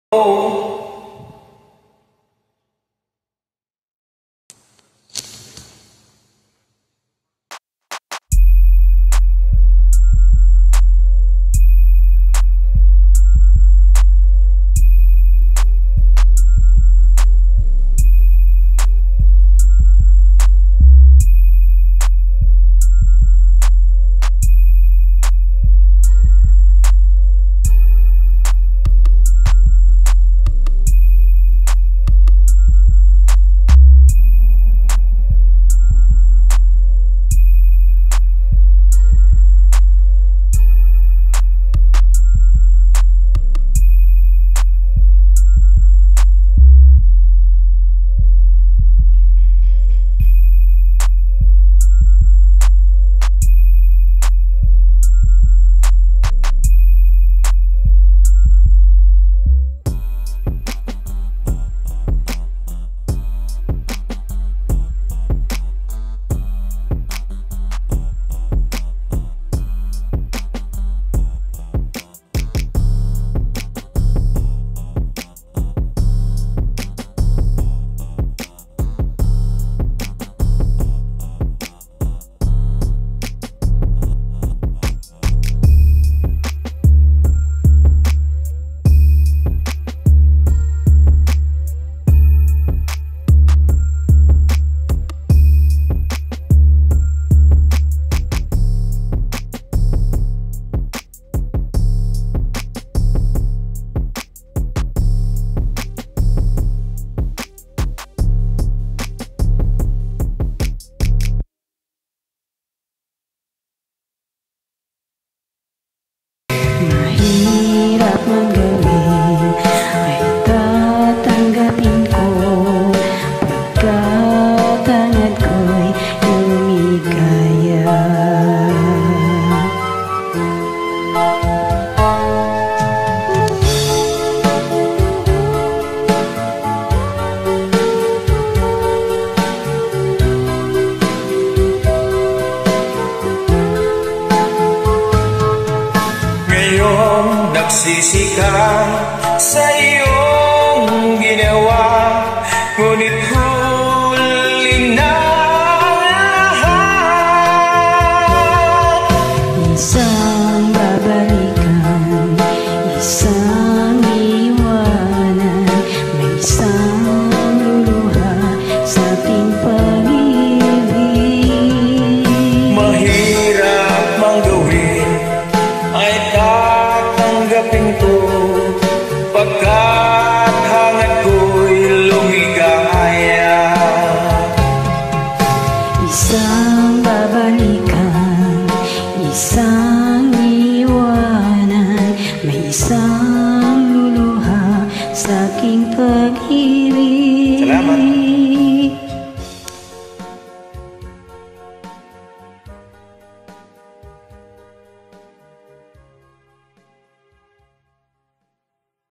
Nagsisikat sa iyong ginawa, ngunit huli na lahat. Isang babalikan, isang iiwanan, may isang luluha sa ating pag-ibig. Mahirap mang gawin ay tatanggapin ko, pagkat hangad ko'y lumigaya. Isang babalikan, isang iiwanan, may isang luluha sa aking pag-ibig. Salamat.